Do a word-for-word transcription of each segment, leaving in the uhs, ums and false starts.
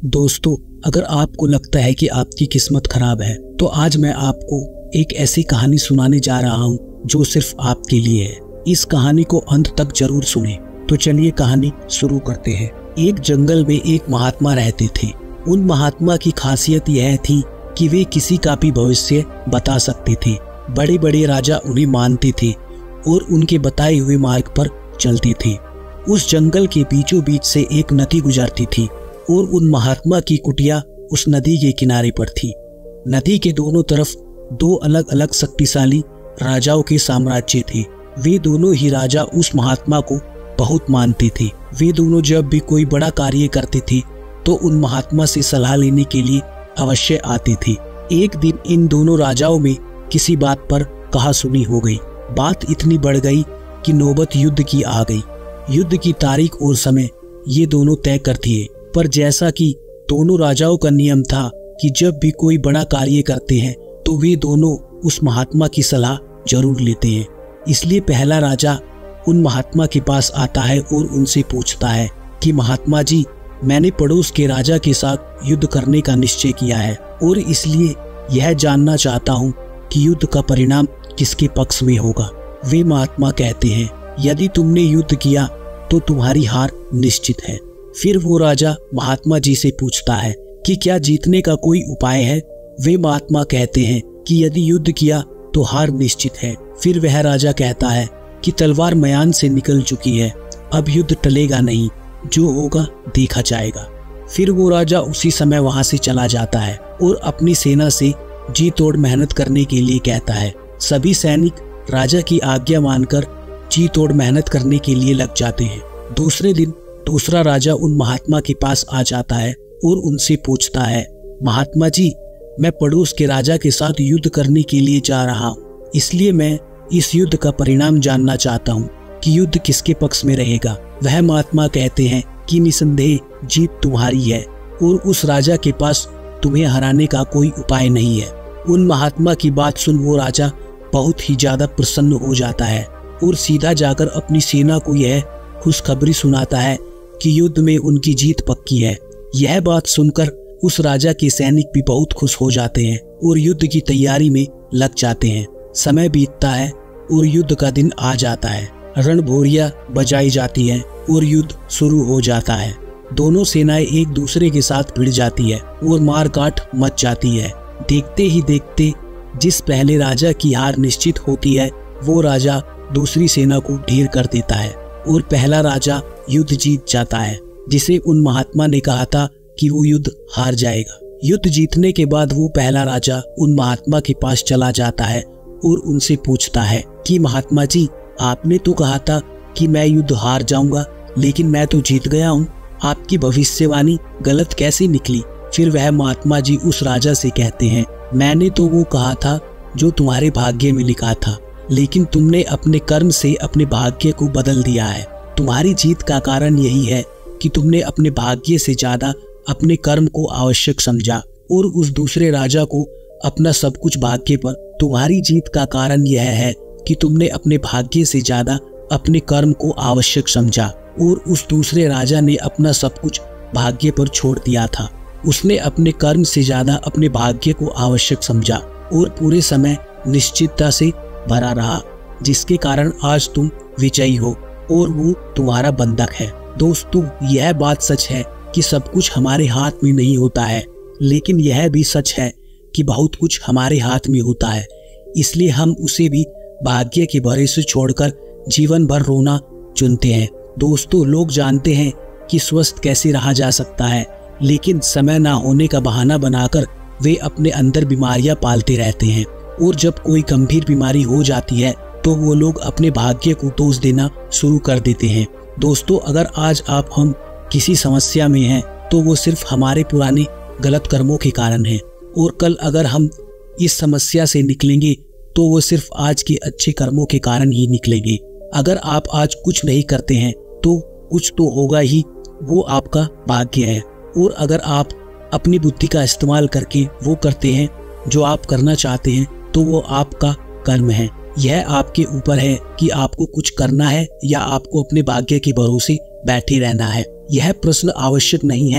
दोस्तों, अगर आपको लगता है कि आपकी किस्मत खराब है तो आज मैं आपको एक ऐसी कहानी सुनाने जा रहा हूँ जो सिर्फ आपके लिए है। इस कहानी को अंत तक जरूर सुने। तो चलिए कहानी शुरू करते हैं। एक जंगल में एक महात्मा रहते थे। उन महात्मा की खासियत यह थी कि वे किसी का भी भविष्य बता सकते थे। बड़े बड़े राजा उन्हें मानते थे और उनके बताए हुए मार्ग पर चलते थे। उस जंगल के बीचों बीच से एक नदी गुजरती थी और उन महात्मा की कुटिया उस नदी के किनारे पर थी। नदी के दोनों तरफ दो अलग अलग शक्तिशाली राजाओं के साम्राज्य थे। वे दोनों ही राजा उस महात्मा को बहुत मानते थे। वे दोनों जब भी कोई बड़ा कार्य करते थे तो उन महात्मा से सलाह लेने के लिए अवश्य आते थे। एक दिन इन दोनों राजाओं में किसी बात पर कहासुनी हो गई। बात इतनी बढ़ गई कि नौबत युद्ध की आ गई। युद्ध की तारीख और समय ये दोनों तय कर दिए। पर जैसा कि दोनों राजाओं का नियम था कि जब भी कोई बड़ा कार्य करते हैं तो वे दोनों उस महात्मा की सलाह जरूर लेते हैं। इसलिए पहला राजा उन महात्मा के पास आता है और उनसे पूछता है कि महात्मा जी, मैंने पड़ोस के राजा के साथ युद्ध करने का निश्चय किया है और इसलिए यह जानना चाहता हूँ कि युद्ध का परिणाम किसके पक्ष में होगा। वे महात्मा कहते हैं, यदि तुमने युद्ध किया तो तुम्हारी हार निश्चित है। फिर वो राजा महात्मा जी से पूछता है कि क्या जीतने का कोई उपाय है। वे महात्मा कहते हैं कि यदि युद्ध किया तो हार निश्चित है। फिर वह राजा कहता है कि तलवार म्यान से निकल चुकी है, अब युद्ध टलेगा नहीं, जो होगा देखा जाएगा। फिर वो राजा उसी समय वहां से चला जाता है और अपनी सेना से जी तोड़ मेहनत करने के लिए कहता है। सभी सैनिक राजा की आज्ञा मानकर जी तोड़ मेहनत करने के लिए लग जाते हैं। दूसरे दिन दूसरा राजा उन महात्मा के पास आ जाता है और उनसे पूछता है, महात्मा जी, मैं पड़ोस के राजा के साथ युद्ध करने के लिए जा रहा हूँ, इसलिए मैं इस युद्ध का परिणाम जानना चाहता हूँ कि युद्ध किसके पक्ष में रहेगा। वह महात्मा कहते हैं कि निसंदेह जीत तुम्हारी है और उस राजा के पास तुम्हें हराने का कोई उपाय नहीं है। उन महात्मा की बात सुन वो राजा बहुत ही ज्यादा प्रसन्न हो जाता है और सीधा जाकर अपनी सेना को यह खुशखबरी सुनाता है कि युद्ध में उनकी जीत पक्की है। यह बात सुनकर उस राजा के सैनिक भी बहुत खुश हो जाते हैं और युद्ध की तैयारी में लग जाते हैं। समय बीतता है और युद्ध का दिन आ जाता है। रणभोरियां बजाई जाती है और युद्ध शुरू हो जाता है। दोनों सेनाएं एक दूसरे के साथ भिड़ जाती है और मारकाट मच जाती है। देखते ही देखते जिस पहले राजा की हार निश्चित होती है वो राजा दूसरी सेना को ढेर कर देता है और पहला राजा युद्ध जीत जाता है, जिसे उन महात्मा ने कहा था कि वो युद्ध हार जाएगा। युद्ध जीतने के बाद वो पहला राजा उन महात्मा के पास चला जाता है और उनसे पूछता है कि महात्मा जी, आपने तो कहा था कि मैं युद्ध हार जाऊंगा, लेकिन मैं तो जीत गया हूँ। आपकी भविष्यवाणी गलत कैसे निकली। फिर वह महात्मा जी उस राजा से कहते हैं, मैंने तो वो कहा था जो तुम्हारे भाग्य में लिखा था, लेकिन तुमने अपने कर्म से अपने भाग्य को बदल दिया है। तुम्हारी जीत का कारण यही है कि तुमने अपने भाग्य से ज्यादा अपने कर्म को आवश्यक समझा और उस दूसरे राजा को अपना सब कुछ भाग्य पर। तुम्हारी जीत का कारण यह है कि तुमने अपने भाग्य से ज्यादा अपने कर्म को आवश्यक समझा और उस दूसरे राजा ने अपना सब कुछ भाग्य पर छोड़ दिया था। उसने अपने कर्म से ज्यादा अपने भाग्य को आवश्यक समझा और पूरे समय निश्चितता से भरा रहा, जिसके कारण आज तुम विजयी हो और वो तुम्हारा बंधक है। दोस्तों, यह बात सच है कि सब कुछ हमारे हाथ में नहीं होता है, लेकिन यह भी सच है कि बहुत कुछ हमारे हाथ में होता है। इसलिए हम उसे भी भाग्य के भरोसे छोड़कर जीवन भर रोना चुनते हैं। दोस्तों, लोग जानते हैं कि स्वस्थ कैसे रहा जा सकता है, लेकिन समय ना होने का बहाना बनाकर वे अपने अंदर बीमारियां पालते रहते हैं और जब कोई गंभीर बीमारी हो जाती है तो वो लोग अपने भाग्य को दोष देना शुरू कर देते हैं। दोस्तों, अगर आज आप हम किसी समस्या में हैं तो वो सिर्फ हमारे पुराने गलत कर्मों के कारण है और कल अगर हम इस समस्या से निकलेंगे तो वो सिर्फ आज के अच्छे कर्मों के कारण ही निकलेंगे। अगर आप आज कुछ नहीं करते हैं तो कुछ तो होगा ही, वो आपका भाग्य है। और अगर आप अपनी बुद्धि का इस्तेमाल करके वो करते हैं जो आप करना चाहते हैं तो वो आपका कर्म है। यह आपके ऊपर है कि आपको कुछ करना है या आपको अपने भाग्य के भरोसे बैठे रहना है। यह प्रश्न आवश्यक नहीं है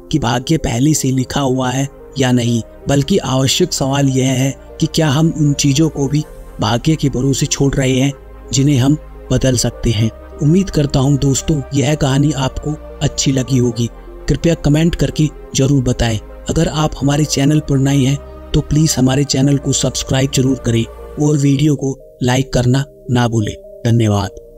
कि भाग्य पहले से लिखा हुआ है या नहीं, बल्कि आवश्यक सवाल यह है कि क्या हम उन चीजों को भी भाग्य के भरोसे छोड़ रहे हैं जिन्हें हम बदल सकते हैं। उम्मीद करता हूँ दोस्तों यह कहानी आपको अच्छी लगी होगी। कृपया कमेंट करके जरूर बताएं। अगर आप हमारे चैनल पर नए हैं तो प्लीज हमारे चैनल को सब्सक्राइब जरूर करें और वीडियो को लाइक करना ना भूलें। धन्यवाद।